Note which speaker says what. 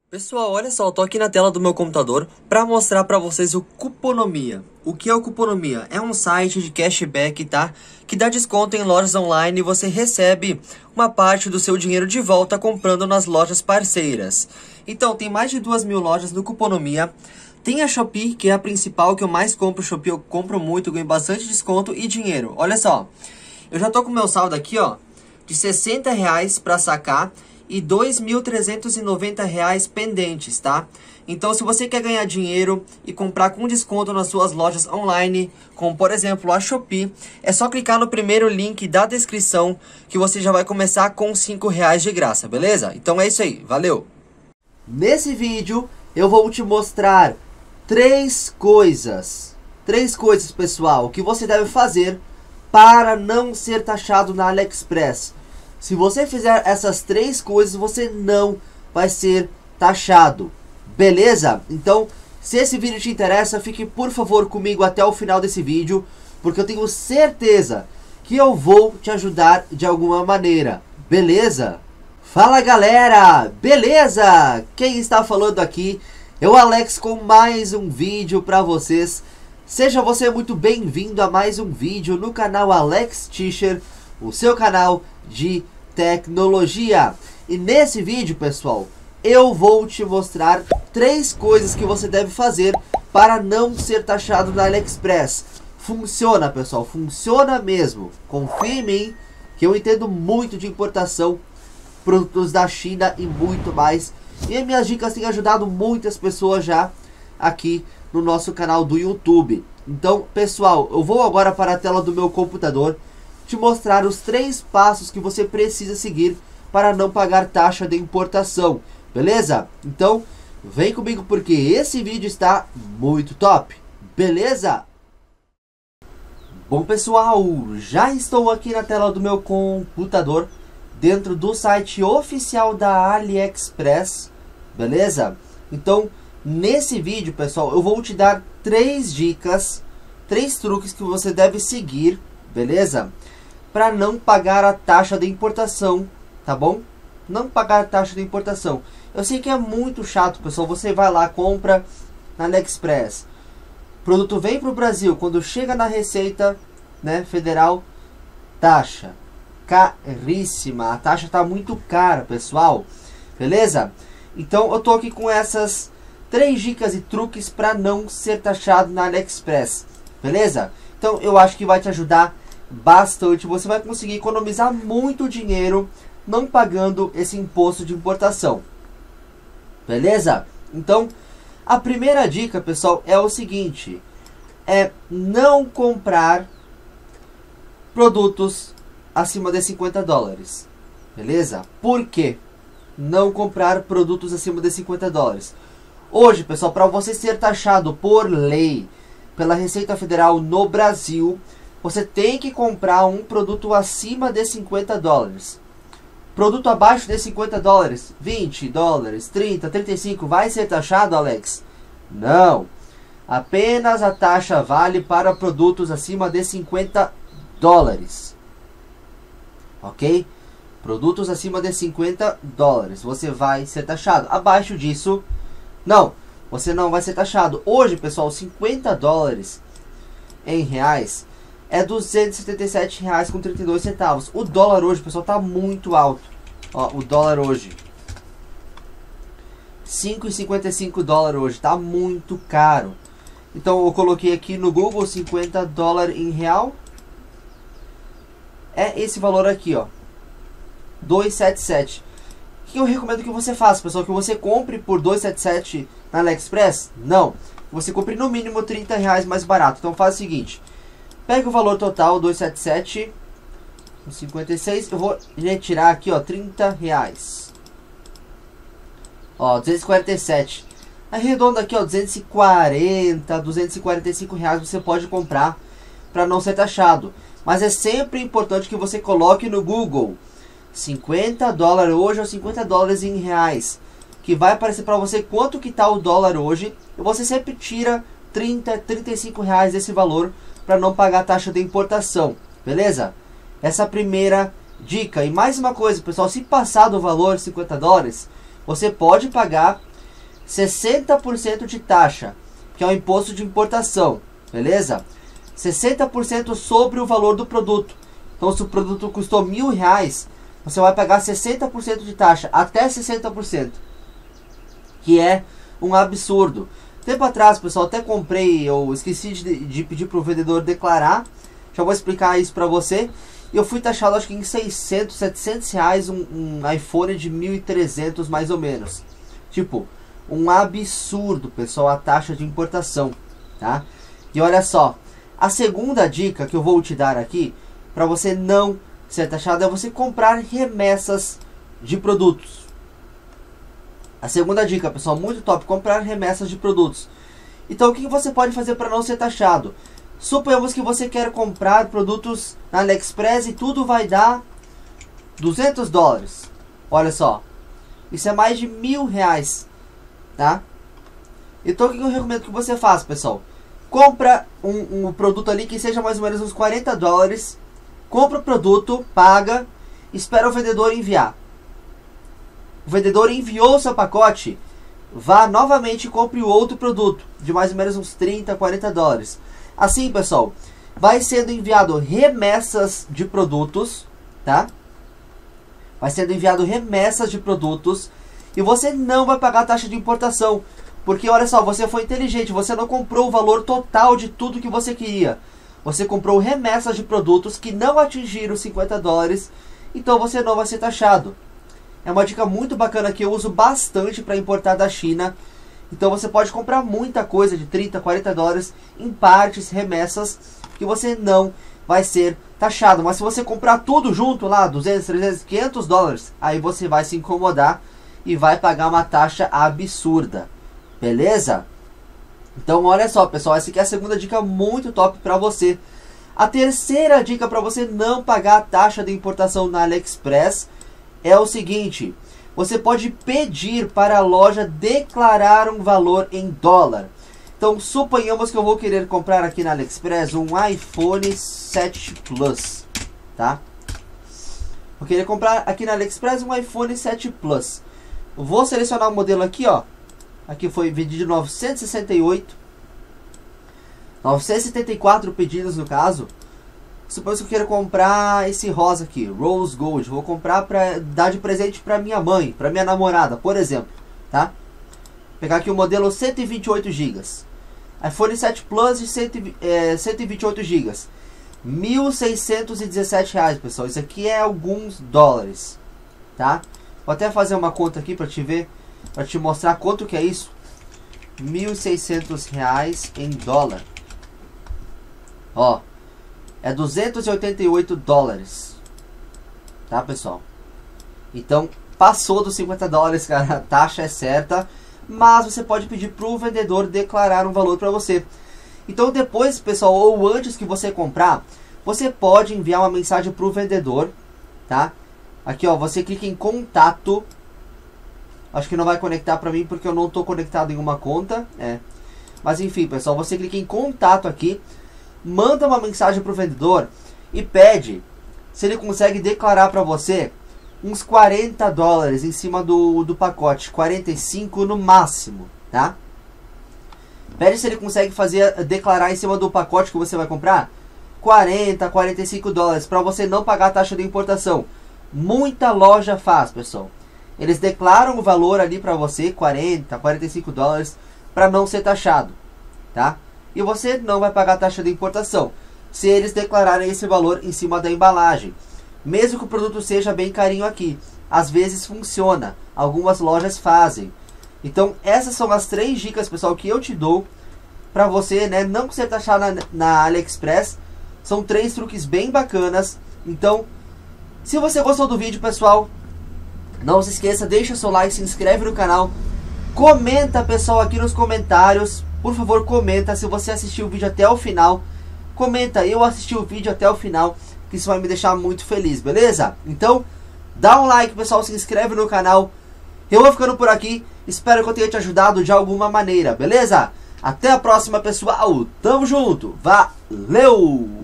Speaker 1: Pessoal, olha só, eu tô aqui na tela do meu computador para mostrar para vocês o Cuponomia. O que é o Cuponomia? É um site de cashback, tá? Que dá desconto em lojas online e você recebe uma parte do seu dinheiro de volta comprando nas lojas parceiras. Então, tem mais de 2.000 lojas no Cuponomia. Tem a Shopee, que é a principal, que eu mais compro. Shopee eu compro muito, ganho bastante desconto e dinheiro. Olha só, eu já tô com o meu saldo aqui, ó, de R$60 para sacar e R$ 2.390 pendentes, tá? Então, se você quer ganhar dinheiro e comprar com desconto nas suas lojas online, como por exemplo a Shopee, é só clicar no primeiro link da descrição que você já vai começar com R$5 de graça, beleza? Então é isso aí, valeu! Nesse vídeo eu vou te mostrar três coisas, pessoal, que você deve fazer para não ser taxado na AliExpress. Se você fizer essas três coisas, você não vai ser taxado, beleza? Então, se esse vídeo te interessa, fique por favor comigo até o final desse vídeo, porque eu tenho certeza que eu vou te ajudar de alguma maneira, beleza? Fala galera, beleza? Quem está falando aqui é o Alex com mais um vídeo para vocês. Seja você muito bem-vindo a mais um vídeo no canal Alex Teacher, o seu canal de tecnologia. E nesse vídeo, pessoal, eu vou te mostrar três coisas que você deve fazer para não ser taxado na AliExpress. Funciona, pessoal, funciona mesmo. Confia em mim, que eu entendo muito de importação, produtos da China e muito mais. E as minhas dicas têm ajudado muitas pessoas já aqui no nosso canal do YouTube. Então, pessoal, eu vou agora para a tela do meu computador te mostrar os três passos que você precisa seguir para não pagar taxa de importação, beleza? Então, vem comigo porque esse vídeo está muito top, beleza? Bom pessoal, já estou aqui na tela do meu computador, dentro do site oficial da AliExpress, beleza? Então, nesse vídeo, pessoal, eu vou te dar três dicas, três truques que você deve seguir, beleza? Para não pagar a taxa de importação, tá bom? Não pagar a taxa de importação. Eu sei que é muito chato, pessoal. Você vai lá, compra na AliExpress. O produto vem para o Brasil. Quando chega na Receita, né, Federal, taxa caríssima. A taxa tá muito cara, pessoal. Beleza? Então eu tô aqui com essas três dicas e truques para não ser taxado na AliExpress. Beleza? Então eu acho que vai te ajudar bastante. Você vai conseguir economizar muito dinheiro não pagando esse imposto de importação, beleza? Então a primeira dica, pessoal, é o seguinte: é não comprar produtos acima de $50, beleza? Por quê? Não comprar produtos acima de $50. Hoje, pessoal, para você ser taxado por lei pela Receita Federal no Brasil, você tem que comprar um produto acima de $50. Produto abaixo de $50, $20, 30, 35, vai ser taxado, Alex? Não. Apenas a taxa vale para produtos acima de $50. Ok? Produtos acima de $50, você vai ser taxado. Abaixo disso, não. Você não vai ser taxado. Hoje, pessoal, $50 em reais é R$ 277,32. O dólar hoje, pessoal, tá muito alto. Ó, o dólar hoje, 5,55 dólares hoje, tá muito caro. Então eu coloquei aqui no Google $50 em real. É esse valor aqui, ó, 277. O que eu recomendo que você faça, pessoal? Que você compre por 277 na AliExpress? Não. Você compre no mínimo R$30 mais barato. Então faz o seguinte: pega o valor total, 277,56. Eu vou retirar aqui, ó, R$30. Ó, 247. Arredonda aqui, ó, 240, 245 reais você pode comprar para não ser taxado. Mas é sempre importante que você coloque no Google $50 hoje ou $50 em reais, que vai aparecer para você quanto que tá o dólar hoje. E você sempre tira 30, 35 reais desse valor para não pagar a taxa de importação, beleza? Essa é a primeira dica. E mais uma coisa, pessoal, se passar do valor $50, você pode pagar 60% de taxa, que é o imposto de importação, beleza? 60% sobre o valor do produto. Então, se o produto custou R$1.000, você vai pagar 60% de taxa, até 60%, que é um absurdo. Tempo atrás, pessoal, até comprei, eu esqueci de pedir para o vendedor declarar, já vou explicar isso para você. E eu fui taxado, acho que em 600, 700 reais, um iPhone de 1.300 mais ou menos. Tipo, um absurdo, pessoal, a taxa de importação, tá? E olha só, a segunda dica que eu vou te dar aqui, para você não ser taxado, é você comprar remessas de produtos. A segunda dica, pessoal, muito top, comprar remessas de produtos. Então, o que você pode fazer para não ser taxado? Suponhamos que você quer comprar produtos na AliExpress e tudo vai dar $200. Olha só, isso é mais de R$1.000, tá? Então, o que eu recomendo que você faça, pessoal? Compra um produto ali que seja mais ou menos uns $40. Compra o produto, paga, espera o vendedor enviar. O vendedor enviou o seu pacote, vá novamente e compre o outro produto de mais ou menos uns $30, $40. Assim, pessoal, vai sendo enviado remessas de produtos, tá? Vai sendo enviado remessas de produtos e você não vai pagar a taxa de importação. Porque, olha só, você foi inteligente, você não comprou o valor total de tudo que você queria. Você comprou remessas de produtos que não atingiram $50, então você não vai ser taxado. É uma dica muito bacana que eu uso bastante para importar da China. Então você pode comprar muita coisa de $30, $40 em partes, remessas, que você não vai ser taxado. Mas se você comprar tudo junto lá, 200, 300, $500, aí você vai se incomodar e vai pagar uma taxa absurda. Beleza? Então olha só, pessoal, essa aqui é a segunda dica muito top para você. A terceira dica para você não pagar a taxa de importação na AliExpress é o seguinte: você pode pedir para a loja declarar um valor em dólar. Então, suponhamos que eu vou querer comprar aqui na AliExpress um iPhone 7 Plus, tá? Vou querer comprar aqui na AliExpress um iPhone 7 Plus. Vou selecionar o modelo aqui, ó. Aqui foi vendido 974 pedidos no caso. Suponho que eu quero comprar esse rosa aqui, Rose Gold. Vou comprar para dar de presente para minha mãe, para minha namorada, por exemplo, tá? Vou pegar aqui o modelo 128 GB. iPhone 7 Plus de 128 GB. R$1.617, pessoal. Isso aqui é alguns dólares, tá? Vou até fazer uma conta aqui para te ver, para te mostrar quanto que é isso. R$1.600 em dólar. Ó, é $288, tá, pessoal? Então, passou dos $50, cara. A taxa é certa, mas você pode pedir para o vendedor declarar um valor para você. Então, depois, pessoal, ou antes que você comprar, você pode enviar uma mensagem para o vendedor, tá? Aqui, ó, você clica em contato. Acho que não vai conectar para mim porque eu não estou conectado em uma conta, Mas enfim, pessoal, você clica em contato aqui, manda uma mensagem para o vendedor e pede se ele consegue declarar para você uns $40 em cima do pacote, 45 no máximo, tá? Pede se ele consegue declarar em cima do pacote que você vai comprar $40, $45 para você não pagar a taxa de importação. Muita loja faz, pessoal. Eles declaram o valor ali para você, $40, $45, para não ser taxado, tá? E você não vai pagar a taxa de importação se eles declararem esse valor em cima da embalagem. Mesmo que o produto seja bem carinho aqui, às vezes funciona, algumas lojas fazem. Então essas são as 3 dicas, pessoal, que eu te dou para você, né, não ser taxado na AliExpress. São 3 truques bem bacanas. Então, se você gostou do vídeo, pessoal, não se esqueça, deixa seu like, se inscreve no canal, comenta, pessoal, aqui nos comentários. Por favor, comenta se você assistiu o vídeo até o final. Comenta, eu assisti o vídeo até o final, que isso vai me deixar muito feliz, beleza? Então, dá um like, pessoal, se inscreve no canal. Eu vou ficando por aqui, espero que eu tenha te ajudado de alguma maneira, beleza? Até a próxima, pessoal, tamo junto, valeu!